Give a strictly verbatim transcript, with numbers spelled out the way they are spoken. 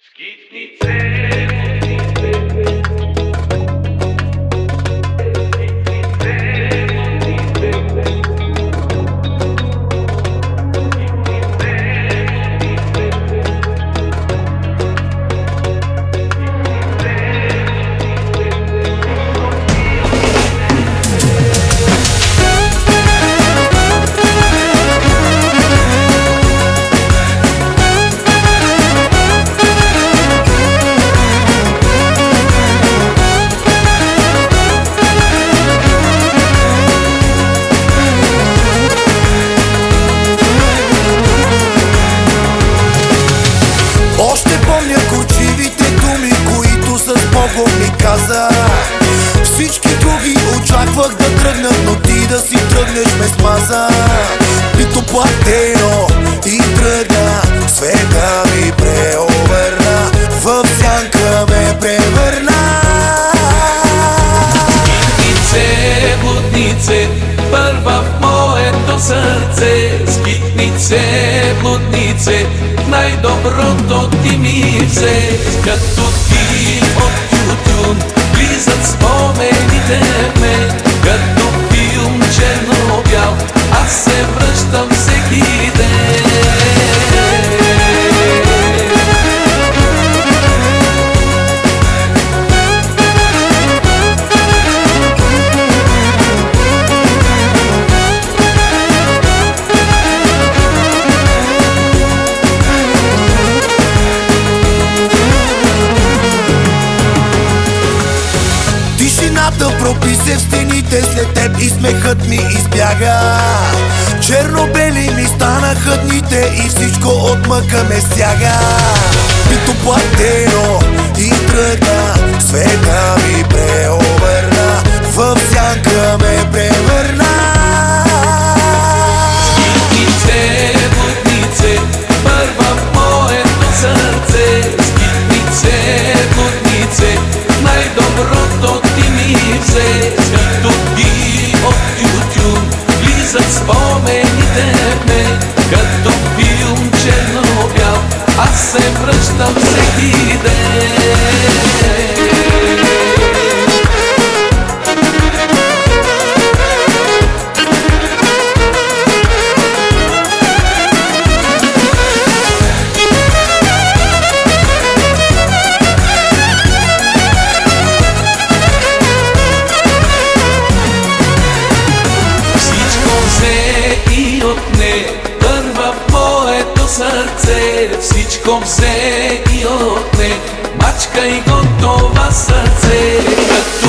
Всички други очаквах да тръгнат, но ти да си тръгнеш ме смаза. Бито платено и тръгна, света ми преобърна, в сянка ме превърна. Скитнице, блуднице, първа в моето сърце. Скитнице, блуднице, най-доброто ти ми взе. Като ти от тютюн влизат спомените в мен, като филм черно-бял, аз се връщам всеки ден. Тишината прописе в стените след теб и смехът ми избяга. Черно-бели ми станаха дните и всичко от мъка ме стяга. Бито платено и тръгна, света ми преобърна, в сянка ме превърна. Скитнице, блуднице, първа в моето сърце. Скитнице, блуднице, най-доброто ти ми взе. Като ти от тютюн влизат спомените в мен, като филм черно-бял, аз се връщам всеки ден. Първа в моето сърце, всичко взе и отне, мачка и готова сърце. Като